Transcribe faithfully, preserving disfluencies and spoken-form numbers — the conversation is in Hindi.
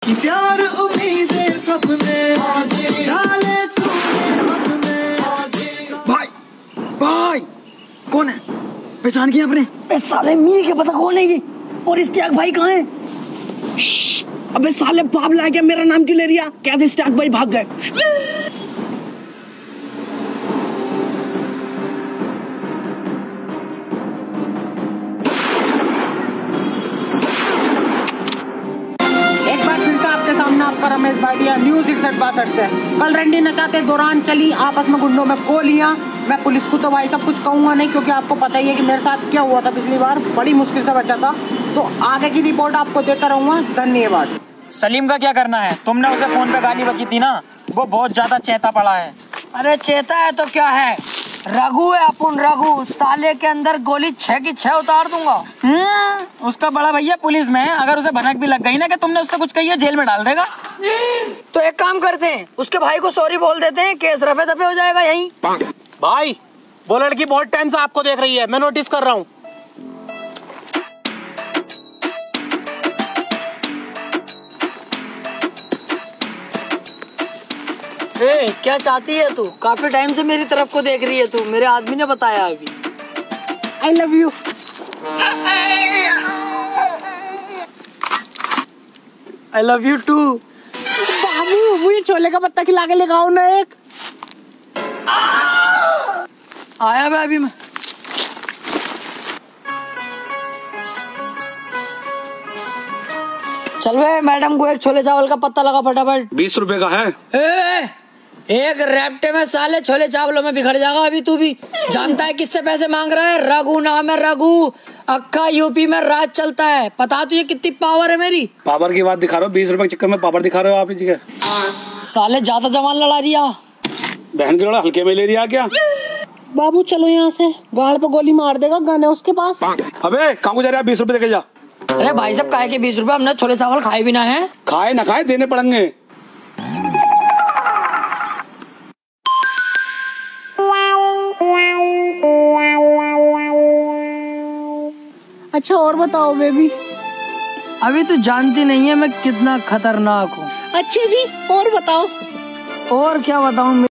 प्यार उम्मीदें सपने डाले तूने वक्त में। भाई भाई कौन है? पहचान किया आपने? बे साले मी के पता कौन है ये? और इस्तियाक भाई कहाँ है? अबे साले बाप ला के मेरा नाम क्यों ले रिया? क्या इस्तियाक भाई भाग गए? आपका रमेश भाटिया न्यूज इकसठ बासठ से। कल रंडी नचाते दौरान चली आपस में गुंडों में गोलियां। मैं पुलिस को तो भाई सब कुछ कहूंगा नहीं, क्योंकि आपको पता ही है कि मेरे साथ क्या हुआ था पिछली बार, बड़ी मुश्किल से बचा था। तो आगे की रिपोर्ट आपको देता रहूंगा। धन्यवाद। सलीम का क्या करना है? तुमने उसे फोन पे गाली बकी थी ना, वो बहुत ज्यादा चेता पड़ा है। अरे चेता है तो क्या है, रघु है अपन रघु। साले के अंदर गोली छह की छह उतार दूंगा। हम्म, उसका बड़ा भैया पुलिस में है, अगर उसे भनक भी लग गई ना कि तुमने उससे कुछ कही है, जेल में डाल देगा। तो एक काम करते हैं, उसके भाई को सॉरी बोल देते हैं, केस रफे दफे हो जाएगा यहीं। भाई वो लड़की बहुत टाइम से आपको देख रही है, मैं नोटिस कर रहा हूँ। ए, क्या चाहती है तू? काफी टाइम से मेरी तरफ को देख रही है तू, मेरे आदमी ने बताया अभी। I love you. I love you too. बाबू मुझे छोले का पत्ता खिला के लेगा ना एक। आया बे अभी मैं। चल बे, मैडम को एक छोले चावल का पत्ता लगा फटाफट। बीस रुपए का है। ए, एक रैप्टे में साले छोले चावलों में बिखर जाएगा अभी तू भी। जानता है किससे पैसे मांग रहा है? रघु नाम है रघु, अक्का यूपी में राज चलता है। पता तुझे कितनी पावर है मेरी? पावर की बात दिखा रहे हो? बीस रुपए के चक्कर में पावर दिखा रहे हो आप जी? साले ज्यादा जवान लड़ा दिया। बहन की लड़ा हल्के में ले लिया क्या? बाबू चलो यहाँ से, गाड़ पे गोली मार देगा, गन है उसके पास। अबे कहाँ को जा रहा है? बीस रुपए देके जा। अरे भाई साहब काहे के बीस रुपए? हमने छोले चावल खाए भी ना है। खाए ना खाए देने पड़ेंगे। अच्छा और बताओ बेबी। अभी तू जानती नहीं है मैं कितना खतरनाक हूँ। अच्छी जी और बताओ। और क्या बताऊँ?